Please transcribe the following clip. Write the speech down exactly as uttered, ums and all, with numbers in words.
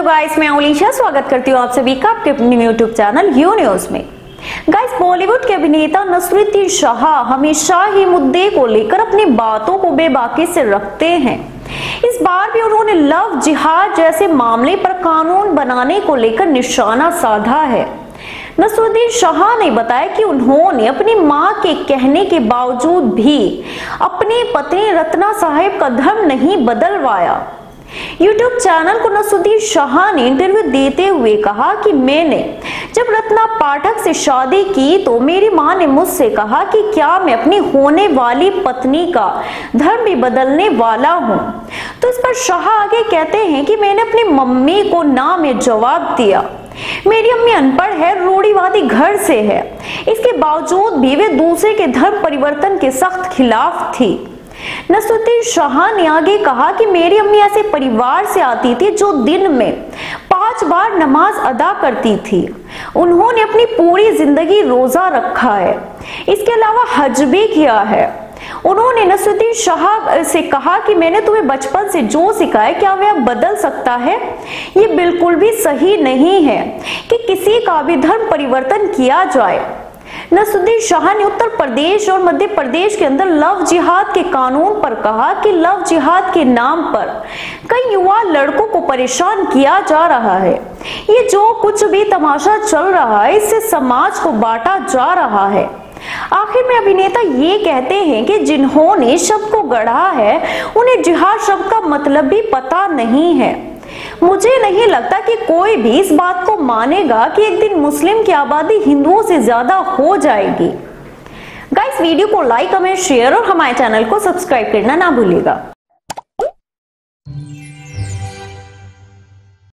Guys, मैं ओलिशा स्वागत करती हूँ आप सभी का आपके अपने यूट्यूब चैनल यू न्यूज में। गाइस, बॉलीवुड के अभिनेता नसरुद्दीन शाह हमेशा ही मुद्दे को लेकर अपनी बातों को बेबाकी से रखते हैं। इस बार भी उन्होंने लव जिहाद जैसे मामले पर कानून बनाने को लेकर निशाना साधा है। नसरुद्दीन शाह ने बताया कि उन्होंने अपनी मां के कहने के बावजूद भी अपनी पत्नी रत्ना साहिब का धर्म नहीं बदलवाया। यूट्यूब चैनल को नसरुद्दीन शाह ने इंटरव्यू देते हुए कहा कि मैंने जब रत्ना पाठक से शादी की तो मेरी मां ने मुझसे कहा कि क्या मैं अपनी होने वाली पत्नी का धर्म भी बदलने वाला हूं। तो इस पर शाह आगे कहते हैं कि मैंने अपनी मम्मी को ना में जवाब दिया। मेरी अम्मी अनपढ़ है, रूढ़िवादी घर से है, इसके बावजूद भी वे दूसरे के धर्म परिवर्तन के सख्त खिलाफ थी। नसरुद्दीन शाह ने आगे कहा कि मेरी अम्मी ऐसे परिवार से आती थी जो दिन में पांच बार नमाज अदा करती थी। उन्होंने अपनी पूरी जिंदगी रोजा रखा है, इसके अलावा हज भी किया है। उन्होंने नसरुद्दीन शाह से कहा कि मैंने तुम्हें बचपन से जो सिखाया क्या वह बदल सकता है? ये बिल्कुल भी सही नहीं है कि किसी का भी धर्म परिवर्तन किया जाए। नसरुद्दीन शाह ने उत्तर प्रदेश और मध्य प्रदेश के अंदर लव जिहाद के कानून पर कहा कि लव जिहाद के नाम पर कई युवा लड़कों को परेशान किया जा रहा है। ये जो कुछ भी तमाशा चल रहा है, इससे समाज को बांटा जा रहा है। आखिर में अभिनेता ये कहते हैं कि जिन्होंने शब्द को गढ़ा है उन्हें जिहाद शब्द का मतलब भी पता नहीं है। मुझे नहीं लगता कि कोई भी इस बात को मानेगा कि एक दिन मुस्लिम की आबादी हिंदुओं से ज्यादा हो जाएगी। गाइस, वीडियो को लाइक, कमेंट, शेयर और हमारे चैनल को सब्सक्राइब करना ना भूलिएगा।